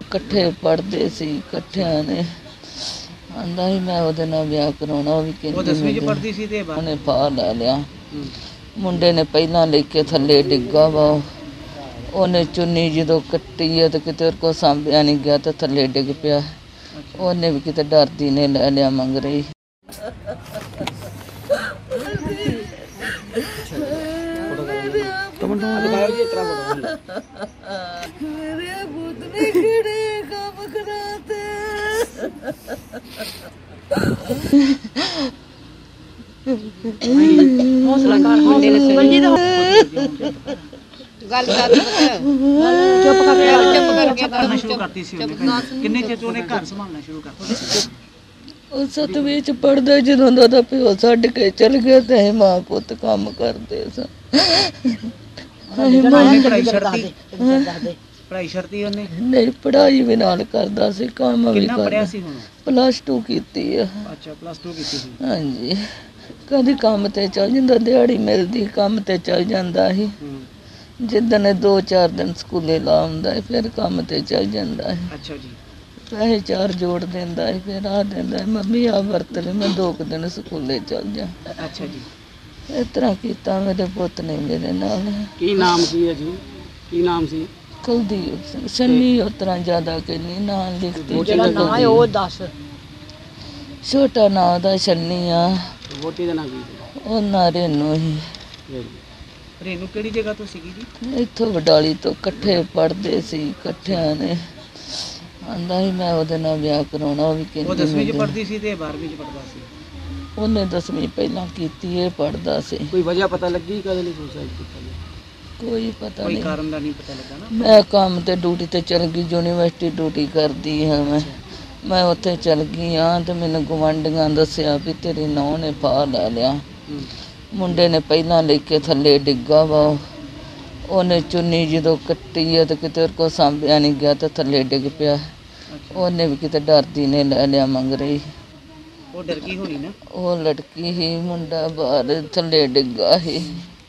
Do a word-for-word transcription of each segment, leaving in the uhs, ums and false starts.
कट्ठे पढ़ते सी कट्ठिया ने आंदा ही मैं ओदे नाल विआह कराउणा भी कहंदी पा लै लिया। मुंडे ने पहला लेके थल्ले डिग्गा वा उन्हें चुन्नी जो कट्टी है तो किते को सांभिया नहीं गया तो थल्ले डिग पिया। उन्हें भी किते डरदी ने लै लिया मंग रही। चुप करती सी किन्ने चिर तो घर संभालना शुरू कर सतवीं च पढ़दा जदों दा प्यो छड्ड के चल गया ते मां पुत काम करदे स। पढ़ाई छड्डती ओने नहीं पढ़ाई भी नाल करदा सी काम भी करदा सी। प्लस टू कीती है। अच्छा प्लस टू कीती सी। हां जी कदी काम ते चल जांदा दिहाड़ी मिलदी काम ते चल जांदा ही। जिदन दो चार दिन स्कूले ला आउंदा है फिर काम ते चल जांदा है। अच्छा जी पैसे चार जोड़ देंदा है फिर आ देंदा है मम्मी आ वरत ले मैं दो दिन स्कूले चल जा। अच्छा जी इस तरह कीता मेरे पुत ने मेरे नाल। की नाम सी है जी की नाम सी? कुलदीप सिंह सन्नी उस तरह ज्यादा के नहीं नाम लिखती छोटा नाम दा छन्नी आ। वोटी दा नाम की? ओ ना रेनू ही। रेनू केड़ी जगह तो सीगी जी? इत्थों वडाली तो कट्ठे पढ़ते सी कट्ठिया ने आंदा ही मैं ओदे नाल विआह कराउणा भी कहंदी। वो दसवीं च पढ़दी सी ते बारहवीं च पढ़दा सी। उन्हें दसवीं पहला कीती है पढ़दा सी। कोई वजह पता लगी कदे नहीं सुसाइड कीता? कोई पता कोई नहीं कारण दा नहीं पता लगा ना। मैं काम ते ड्यूटी ते चल गई यूनिवर्सिटी ड्यूटी करदी हां मैं मैं उत्थे चल गई हां ते मैनूं गवांढियां दस्सिया भी तेरी नौं ने पा लै लिया। मुंडे ने पहला लेके थल्ले डिग्गा वा उन्हें चुन्नी जो कट्टी है तो किते को सांभिया नहीं गया तो थल्ले डिग पिया। उन्हें भी किते डरदी ने लै लिया मंग रही। वो डर की होनी ना? वो लड़की ही मुंडा बाहर थल्ले डिग्गा ही।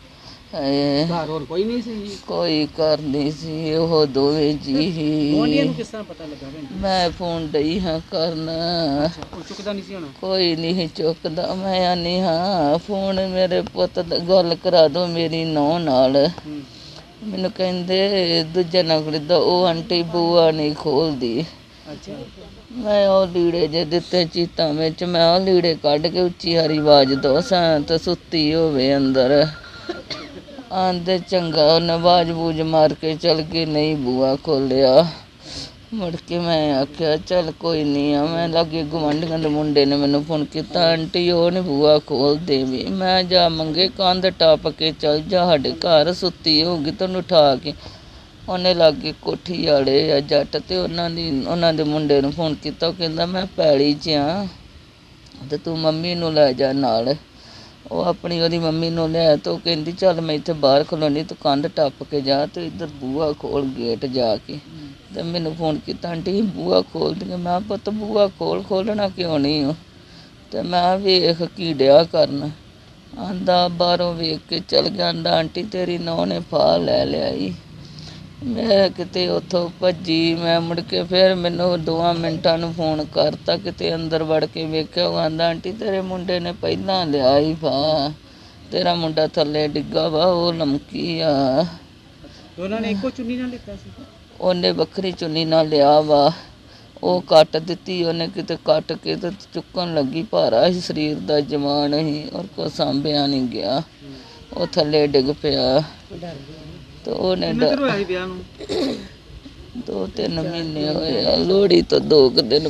घर और कोई नहीं सी? कोई घर नहीं सी वो दोवे जी ही। किस तरह पता लगा? मैं फोन दई हाँ करना। वो चुकदा नहीं सी होना? कोई नहीं चुकदा। मैं आनी हाँ फोन मेरे पुत गल करा दो मेरी नौं नाल। मैनू कहंदे दूजा ना खरीदा वो आंटी बुआ नहीं खोलदी। मैं वो लीड़े जे दिते चीतां विच मैं वो लीड़े कढ के उच्ची हारी आवाज दो सां ते सुत्ती होवे अंदर। आंदे चंगा उन्हें आवाज बूज मार के चल गई नहीं बुआ खोलिया। मुड़ के मैं आख्या चल कोई नहीं आ मैं लागे गुआंढियां दे मुंडे ने मैनू फोन किया आंटी वो नहीं बुआ खोल दे भी। मैं जा मंगे कंध टप के चल जा साडे घर सुत्ती होगी तैनूं उठा के। उन्हें लागे कोठी वाले आ जट ते उन्हां दी उन्हां दे मुंडे नूं फोन किया कहंदा मैं पैली च आ ते तू मम्मी नूं लै जा नाल। वो अपनी ओदी मम्मी नूं लिया तो कहंदी चल मैं इत्थे बाहर खलोनी तू कंध टप के जा तो इधर बूहा खोल गेट जाके। तो मैनू फोन किया आंटी बूहा खोल दी। मैं पुत बूहा खोल खोलना क्यों नहीं हो तो मैं वेख की डिया करन। आंदा बाहरों वेख के चल गया। आंदा आंटी तेरी नौं ने फा लै लिया। मैं किते उत्थों भज्जी मैं मुड़ के फिर मैनू दोवां मिंटां नूं फोन करता किते अंदर वड़ के वेख्या। आंदा आंटी तेरे मुंडे ने पहला लिया ही फा तेरा मुंडा थल्ले डिग्गा वा वो लमकी आ। उन्होंने इक्को चुन्नी नाल लिता सी? उन्हें बखरी चुन्नी नाल लिया वा वो कट दिती उन्हें किते कट के तो चुकन लगी भारा ही शरीर दा जवान ही और को सांभिया नहीं गया वो थल्ले डिग पिया। तो उन्हें दो तीन महीने होए लोहड़ी तो दो दिन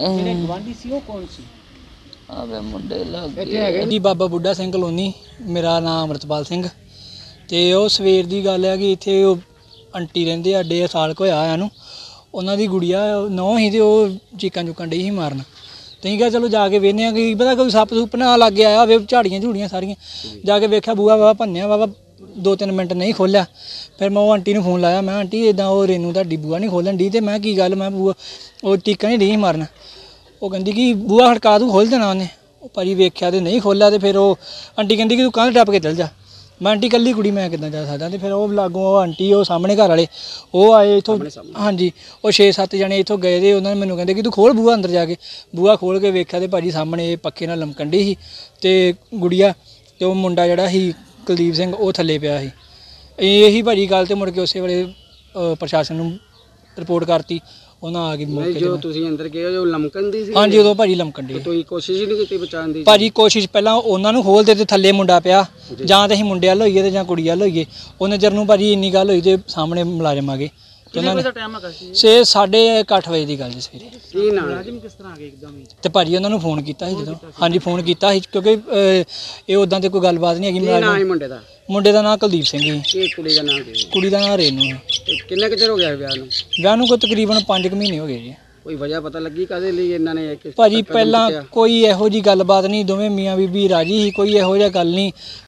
आवे मुंडे लग बाबा बुढ़ा सिंह कलोनी मेरा नाम अमृतपाल सिंह। तो वो सवेर की गल है कि इत्थे आंटी रहिंदे आ डेढ़ साल को होया इहनूं। उन्हां दी गुड़िया नौं ही ते ओह चीकां चूकां डई ही मारन। तो असीं कहा चलो जाके वेखने कि पता कोई सप्प सुप्प ना लग आया होवे झाड़ियां झूड़ियां सारियां। जाके वेख्या बूहा बाबा भन्नेआ बाबा दो तीन मिनट नहीं खोलिया। फिर मैं वो आंटी नूं फोन लाया मैं आंटी इदां वो रेनू तुहाडी बूहा नहीं खोलन डी ते मैं की गल मैं बूहा वो टीका नहीं डी मारन। वो कहंदी कि बूहा खड़का तू खोल देना उन्हें। भाजी वेख्या तो नहीं खोलिया। तो फिर वो आंटी कहंदी कि तू कंध टप के चल जा। ਮੈਂ ਆਂਟੀ ਇਕੱਲੀ ਕੁੜੀ ਮੈਂ ਕਿੱਦਾਂ ਜਾ ਸਕਦਾ। ਤੇ ਫਿਰ ਉਹ ਲਾਗੋਂ ਉਹ ਆਂਟੀ ਉਹ ਸਾਹਮਣੇ ਘਰ ਵਾਲੇ ਉਹ ਆਏ ਇੱਥੋਂ, ਹਾਂਜੀ ਉਹ ਛੇ ਸੱਤ ਜਣੇ ਇੱਥੋਂ ਗਏ ਦੇ। ਉਹਨਾਂ ਨੇ ਮੈਨੂੰ ਕਹਿੰਦੇ ਕਿ ਤੂੰ ਖੋਲ ਬੂਹਾ ਅੰਦਰ ਜਾ ਕੇ। ਬੂਹਾ ਖੋਲ ਕੇ ਵੇਖਿਆ ਤੇ ਭਾਜੀ ਸਾਹਮਣੇ ਪੱਖੇ ਨਾਲ ਲਮਕਣ ਡਈ ਸੀ ਤੇ ਗੁੜੀਆ ਤੇ ਉਹ ਮੁੰਡਾ ਜਿਹੜਾ ਸੀ ਕੁਲਦੀਪ ਸਿੰਘ ਉਹ ਥੱਲੇ ਪਿਆ ਸੀ। ਇਹੀ ਭਾਜੀ ਗੱਲ ਤੇ ਮੁੜ ਕੇ ਉਸੇ ਵੇਲੇ ਪ੍ਰਸ਼ਾਸਨ ਨੂੰ ਰਿਪੋਰਟ ਕਰਤੀ। ਉਹਨਾਂ ਆ ਕੇ ਮੌਕੇ ਤੇ ਜੋ ਤੁਸੀਂ ਅੰਦਰ ਗਏ ਜੋ ਲਮਕਣ ਦੀ ਸੀ? ਹਾਂਜੀ ਉਦੋਂ ਭਾਜੀ ਲਮਕਣ ਡਈ। ਤੁਸੀਂ ਕੋਸ਼ਿਸ਼ ਹੀ ਨਹੀਂ ਕੀਤੀ ਬਚਾਉਣ ਦੀ? ਭਾਜੀ ਕੋਸ਼ਿਸ਼ ਪਹਿਲਾਂ ਉਹਨਾਂ ਨੂੰ ਖੋਲਦੇ ਤੇ ਥੱਲੇ ਮੁੰਡਾ ਪਿਆ, ਜਾਂ ਤਾਂ ਅਸੀਂ ਮੁੰਡੇ ਵੱਲ ਹੋਈਏ ਤੇ ਜਾਂ ਕੁੜੀ ਵੱਲ ਹੋਈਏ। ਉਹਨੇ ਚਿਰ ਨੂੰ ਭਾਜੀ ਇੰਨੀ ਗੱਲ ਹੋਈ ਤੇ ਸਾਹਮਣੇ ਮੁਲਾਜ਼ਮ ਆ ਗਏ। ਕਿੰਨੇ ਵਜੇ ਦਾ ਟਾਈਮ ਹੈਗਾ ਸੀ? ਛੇ ਸਾਢੇ ਕੁ ਅੱਠ ਵਜੇ ਦੀ ਗੱਲ ਜੀ ਸਵੇਰੇ। ਕੀ ਨਾਮ? ਮੁਲਾਜ਼ਮ ਕਿਸ ਤਰ੍ਹਾਂ ਆ ਗਏ ਇੱਕਦਮ ਹੀ? ਤੇ ਭਾਜੀ ਉਹਨਾਂ ਨੂੰ ਫੋਨ ਕੀਤਾ ਸੀ ਜਦੋਂ, ਹਾਂਜੀ ਫੋਨ ਕੀਤਾ ਸੀ ਕਿਉਂਕਿ ਅਹ, ਇਹ ਉਦਾਂ ਤੇ ਕੋਈ ਗੱਲਬਾਤ ਨਹੀਂ ਹੈਗੀ। ਕੀ ਨਾਮ ਹੈ ਮੁਲਾਜ਼ਮ ਮੁੰਡੇ ਦਾ? ਮੁੰਡੇ ਦਾ ਨਾਂ ਕੁਲਦੀਪ ਸਿੰਘ ਸੀ, ਕੀ ਕੁੜੀ ਦਾ ਨਾਮ ਕੀ? ਕੁੜੀ ਦਾ ਨਾਂ ਰੇਨੂ ਸੀ। ਤੇ ਕਿੰਨੇ ਕੁ ਚਿਰ ਹੋ ਗਿਆ ਵਿਆਹ ਨੂੰ? ਵਿਆਹ ਨੂੰ ਕੋਈ ਤਕਰੀਬਨ ਪੰਜ ਕੁ ਮਹੀਨੇ ਹੋ ਗਏ ਜੀ। ਕੋਈ ਵਜ੍ਹਾ ਪਤਾ ਲੱਗੀ ਕਾਹਦੇ ਲਈ ਇਹਨਾਂ ਨੇ ਕਿਸ ਭਾਜੀ ਕਦਮ ਪਹਿਲਾਂ ਚੁੱਕਿਆ? ਕੋਈ ਇਹੋ ਜੀ ਗੱਲਬਾਤ ਨਹੀਂ, ਦੋਵੇਂ ਮੀਆਂ ਬੀਬੀ ਰਾਜੀ ਸੀ, ਕੋਈ ਇਹੋ ਜਿਹਾ ਗੱਲ ਨਹੀਂ।